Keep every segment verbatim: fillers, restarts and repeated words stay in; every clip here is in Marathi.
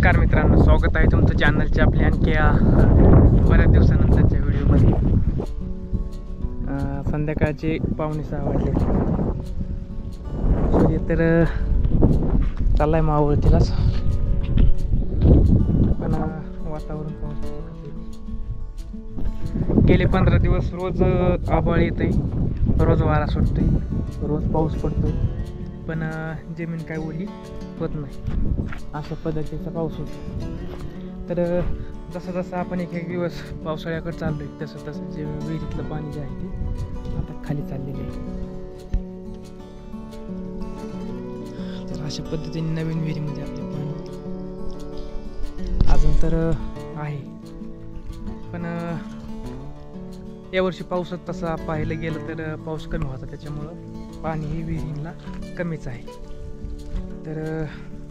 नमस्कार मित्रांनो, स्वागत आहे तुमचं चॅनलच्या आपल्या आणखी बऱ्याच दिवसानंतरच्या व्हिडिओमध्ये. संध्याकाळचे पावणे सहा वाजले. सूर्य तर चाललाय मावळतीलाच, पण वातावरण पाऊस. गेले पंधरा दिवस रोज आभाळ येतंय, रोज वारा सुटतोय, रोज पाऊस पडतोय, पण जमीन काय ओली होत नाही. अशा पद्धतीचा पाऊस होतो. तर जसं जसं आपण एक एक दिवस पावसाळ्याकडे चाललोय तसं तसं जे विहिरीतलं पाणी जे आहे ते आता खाली चाललेलं आहे. तर अशा पद्धतीने नवीन विहिरीमध्ये आपले पाणी अजून तर आहे, पण यावर्षी पाऊसात तसा पाहायला गेलं तर पाऊस कमी होता, त्याच्यामुळं पाणी ही विहिरीला कमीच आहे. तर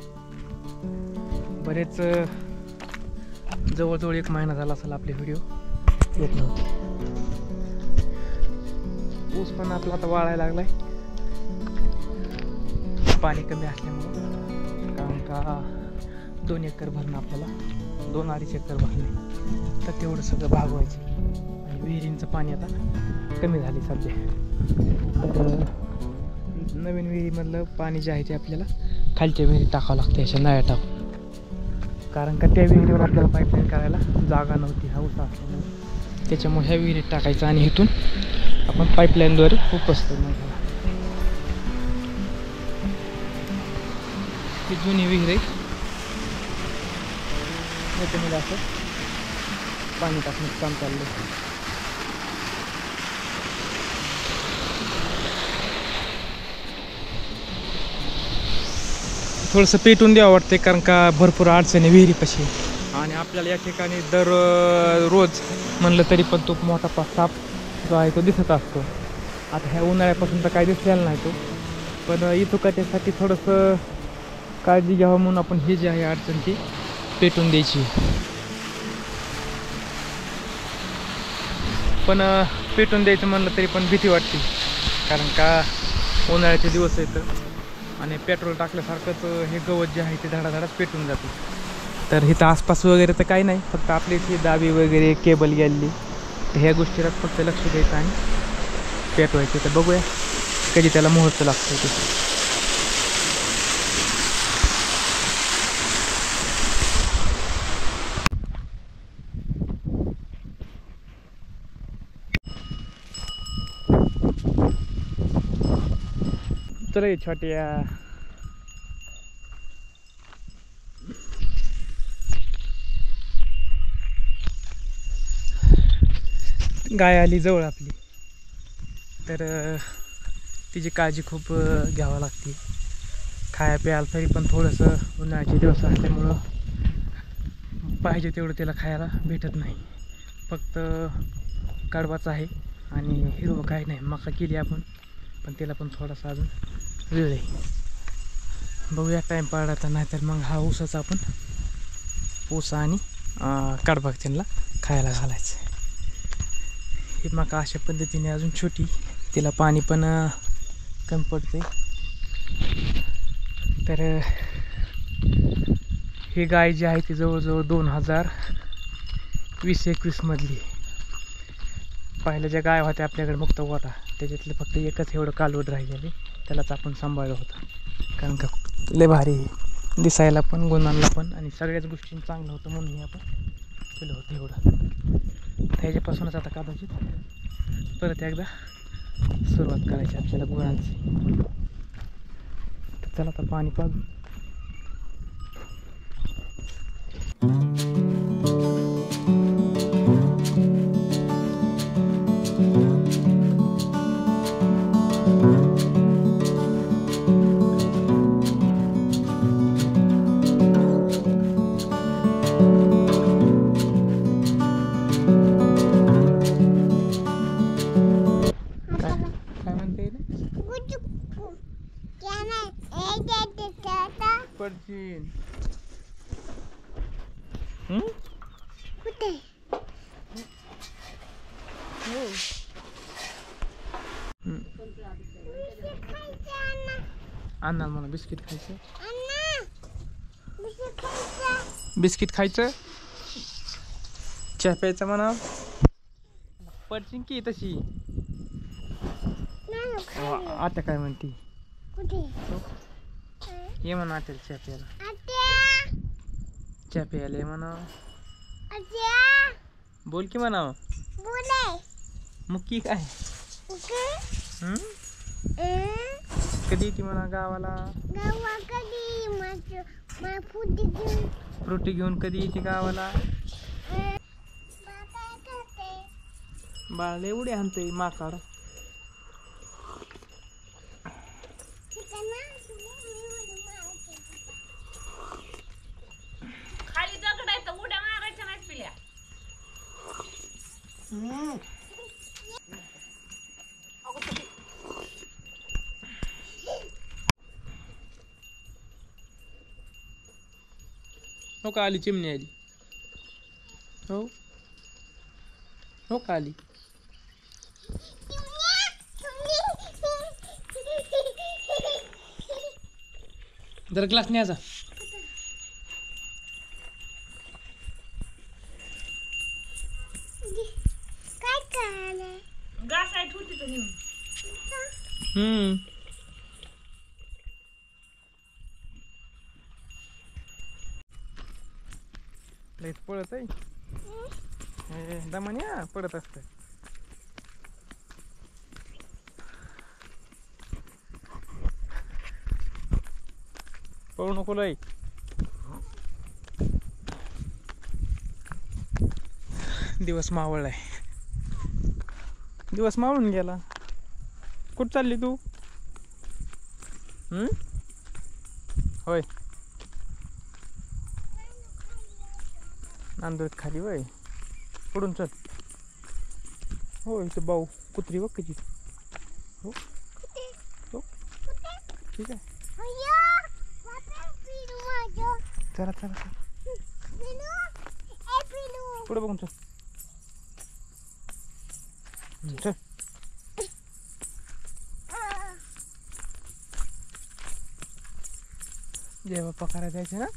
बरेच जवळजवळ एक महिना झाला असेल आपले व्हिडिओ येत नव्हते. ऊस पण आपला आता वाळायला लागलाय पाणी कमी असल्यामुळं, कारण का दोन एकर भरणं आपल्याला दोन अडीच एकर भरणे तर तेवढं सगळं भागवायचे आणि विहिरींचं पाणी आता कमी झाले सध्या. तर नवीन विहिरीमधलं पाणी जे आहे ते आपल्याला खालच्या विहिरीत टाकावं लागतं, अशा नळ्या टाकून, कारण का त्या विहिरीवर आपल्याला पाईपलाईन करायला जागा नव्हती हौस असल्यामुळे. त्याच्यामुळे ह्या विहिरीत टाकायचं आणि इथून आपण पाईपलाईनद्वारे उपसतो. मग ही जुनी विहीर आहे, याच्यामध्ये असं पाणी टाकण्याचं काम चाललं. थोडंसं पेटून द्यावं वाटते, कारण का भरपूर अडचणी विहिरीपाशी, आणि आपल्याला या ठिकाणी दर रोज म्हणलं तरी पण तो मोठा पा साप जो आहे तो दिसत असतो. आता ह्या उन्हाळ्यापासून तर काही दिसलेला नाही तो, पण इथुकाट्यासाठी थोडंसं काळजी घ्यावं म्हणून आपण हे जे आहे अडचण ती पेटून द्यायची. पण पेटून द्यायचं म्हणलं तरी पण भीती वाटते, कारण का उन्हाळ्याचे दिवस आहेत आणि पेट्रोल टाकल्यासारखंच हे गवत जे आहे ते धडाधडाच पेटून जाते. तर इथं आसपास वगैरे तर काही नाही, फक्त आपली इथे दाबी वगैरे केबल गेली, तर ह्या गोष्टीला फक्त लक्ष द्यायचं आणि पेटवायचं. तर बघूया कधी त्याला मुहूर्त लागतो ते. चल छोट्या गाय आली जवळ आपली, तर तिची काळजी खूप घ्यावी लागते. खाया प्यायला तरी पण थोडंसं उन्हाळ्याचे दिवस असल्यामुळं पाहिजे तेवढं त्याला खायला भेटत नाही. फक्त कडबाच आहे आणि हिरवं काही नाही. मका केली आपण, पण त्याला पण थोडासा अजून वेळ आहे. बघूया टाईम पाडला तर, नाही तर मग हा ऊसाचा आपण ऊस आणि कडबाग त्यांना खायला घालायचं. ही मका अशा पद्धतीने अजून छोटी, तिला पाणी पण कमी पडते. तर ही गाय जी आहे ती जवळजवळ दोन हजार वीस एकवीस मधली. पहिल्या ज्या गाय होत्या आपल्याकडे मुक्त होता, त्याच्यातलं फक्त एकच एवढं कालवड राहिलेले, त्यालाच आपण सांभाळलं होतं. कारण का लय भारी दिसायला पण, गुणांना पण, आणि सगळ्याच गोष्टी चांगलं होतं म्हणून आपण केलं होतं एवढं. ह्याच्यापासूनच आता कदाचित परत एकदा सुरुवात करायची आपल्याला गुणांची. तर चला आता पाणी पाजू. पडशील कुठे? हो अन्ना मला बिस्किट खायचं. बिस्किट खायचं, चहा प्यायचा म्हणा. पडचिन की तशी. आता काय म्हणते ये म्हणा आत्याला चहा प्यायला. चहा प्यायला ये म्हणा. बोल की म्हणा. मुक्की काय कधी येते म्हणा गावाला. फ्रुटी घेऊन कधी येते गावाला. बाळाला एवढे आणतोय माकाड. खाली दगड आहे तर उड्या मारायच्या नाहीत पिल्या. हो का आली चिमणी आली. हो हो का आली. जरा ग्लास न्यायचा. घास आहे ठेवते तर नेऊन. हम्म लईच पळत आहे दमान्या पडत असत. पळू नको लई. दिवस मावळलाय. दिवस मावळून गेला. कुठं चालली तू. हम्म होय नांदोत खाली वय पडून चल. हो इथं भाऊ कुत्री बघ कधी. हो हो ठीक आहे. चला चला पुढे बघून चल. चल जय बाप्पा करा जायचं ना.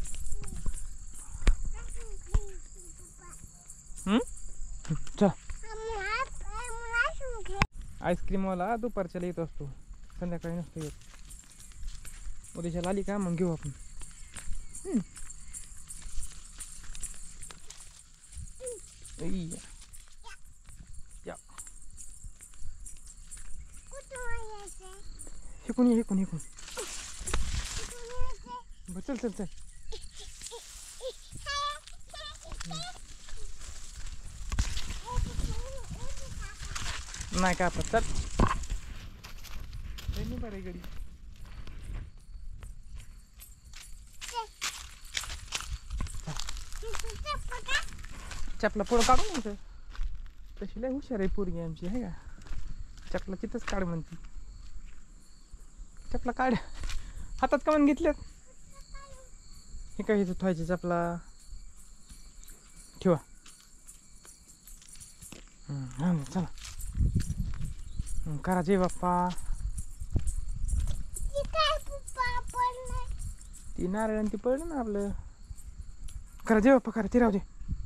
चल आईस्क्रीमवाला दुपारच्याला येत असतो संध्याकाळी नसतो येत. उद्याच्याला आली का मग घेऊ आपण. हेकून हेकून हेकून बर चल चल चल. नाही का आपण चल. नाही बरं गडी. चपला पुढं काढून नव्हतं. तशी लय हुशार आहे पोरगी आमची आहे का. चपला तिथंच काढ म्हणते. चपला काढ हातात का म्हणून घेतल्यात. हे काय इथं ठेवायची चपला ठेवा. हां चला करा जय बाप्पा. ती नारळ आणि ती पडलं ना आपलं. करा जय बाप्पा करा. ती राहू दे.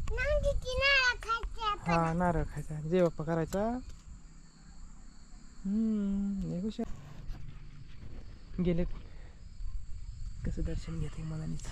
हा नारळ खायचा जय बाप्पा करायचा. हम्म हुशार. गेले कसं दर्शन घेते मनानेच.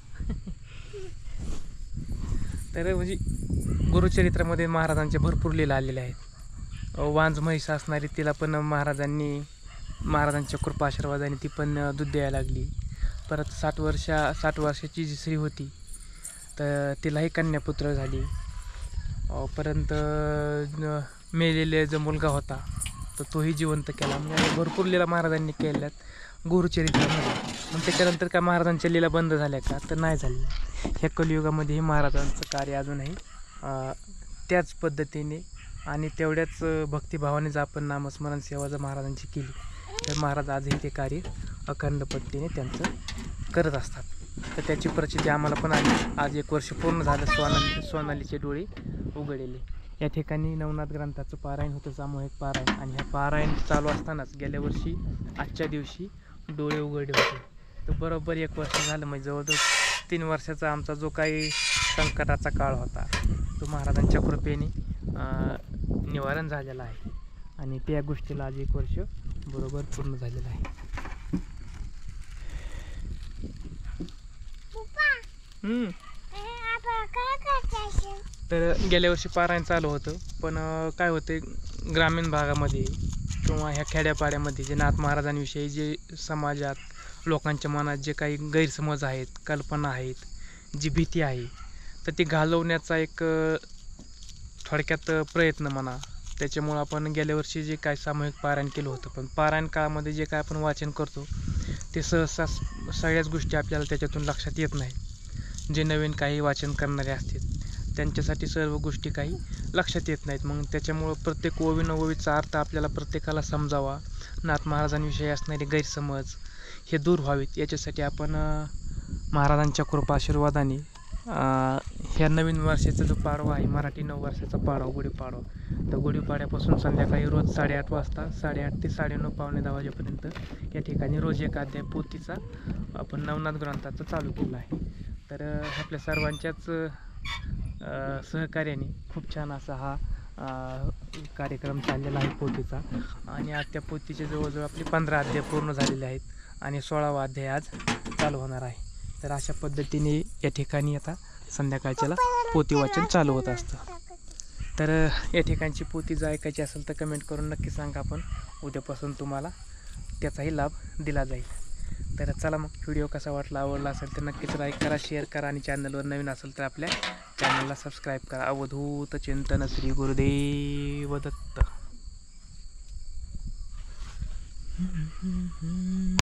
तर म्हणजे गुरुचरित्रामध्ये महाराजांचे भरपूर लीला आलेले आहेत. वांज म्हैस असणारी तिला पण महाराजांनी महाराजांच्या कृपाआशीर्वादाने ती पण दूध द्यायला लागली. परत साठ वर्षा साठ वर्षाची जी स्त्री होती तर तिलाही कन्यापुत्र झाली. परंत मेलेले जो मुलगा होता तर तोही जिवंत केला. म्हणजे भरपूर लीला महाराजांनी केल्यात गुरुचरित्रामध्ये. मग त्याच्यानंतर काय महाराजांच्या लीला बंद झाल्या का तर नाही झाली. ह्या कलियुगामध्येही महाराजांचं कार्य अजूनही त्याच पद्धतीने आणि तेवढ्याच भक्तिभावाने जर आपण नामस्मरण सेवा जर महाराजांची केली तर महाराज आजही ते कार्य अखंड पद्धतीने त्यांचं करत असतात. तर त्याची प्रचिती आम्हाला पण आली. आज एक वर्ष पूर्ण झालं सोनाली सोनालीचे डोळे उघडलेले. या ठिकाणी नवनाथ ग्रंथाचं पारायण होतं सामूहिक पारायण. आणि ह्या पारायण चालू असतानाच गेल्या वर्षी आजच्या दिवशी डोळे उघडले होते. तर बरोबर एक वर्ष झालं म्हणजे जवळजवळ तीन वर्षाचा आमचा जो काही संकटाचा काळ होता तो महाराजांच्या कृपेने अं, निवारण झालेला आहे आणि त्या गोष्टीला आज एक वर्ष बरोबर पूर्ण झालेलं आहे. हम्म. तर गेल्या वर्षी पारायण चालू होतं, पण अं, काय होते ग्रामीण भागामध्ये किंवा ह्या खेड्यापाड्यामध्ये जे नाथ महाराजांविषयी जे समाजात लोकांच्या मनात जे काही गैरसमज आहेत, कल्पना आहेत, जी भीती आहे, तर ती घालवण्याचा एक अं, थोडक्यात प्रयत्न म्हणा. त्याच्यामुळं आपण गेल्या वर्षी जे काय सामूहिक पारायण केलं होतं, पण पारायण काळामध्ये जे काय आपण वाचन करतो ते सहसा सगळ्याच गोष्टी आपल्याला त्याच्यातून लक्षात येत नाही. जे नवीन काही वाचन करणारे असतील त्यांच्यासाठी सर्व गोष्टी काही लक्षात येत नाहीत. मग त्याच्यामुळं प्रत्येक ओवी ओवीचा अर्थ आपल्याला प्रत्येकाला समजावा, नाथ महाराजांविषयी असणारे गैरसमज हे दूर व्हावेत याच्यासाठी आपण महाराजांच्या कृपा आशीर्वादाने ह्या नवीन वर्षाचा जो पाडवा आहे, मराठी नऊ वर्षाचा पाडवा गुढीपाडवा, तर गुढीपाड्यापासून संध्याकाळी रोज साडेआठ वाजता साडेआठ ते साडेनऊ पावणे दहा वाजेपर्यंत या ठिकाणी रोज एक अध्याय पोथीचा आपण नवनाथ ग्रंथाचा चालू केला आहे. तर आपल्या सर्वांच्याच सहकार्याने खूप छान असा हा कार्यक्रम चाललेला आहे पोथीचा. आणि आज त्या पोथीचे जवळजवळ आपले पंधरा अध्याय पूर्ण झालेले आहेत आणि सोळावा अध्याय आज चालू होणार आहे. तर अशा पद्धतीने या ठिकाणी आता संध्याकाळच्याला पोथी वाचन चालू होत असतं. तर या ठिकाणची पोथी जर ऐकायची असेल तर कमेंट करून नक्की सांगा, आपण उद्यापासून तुम्हाला त्याचाही लाभ दिला जाईल. तर चला मग, व्हिडिओ कसा वाटला, आवडला असेल तर नक्कीच लाईक करा, शेअर करा आणि चॅनलवर नवीन असेल तर आपल्या चॅनलला सबस्क्राईब करा. अवधूत चिंतन श्री गुरुदेव दत्त.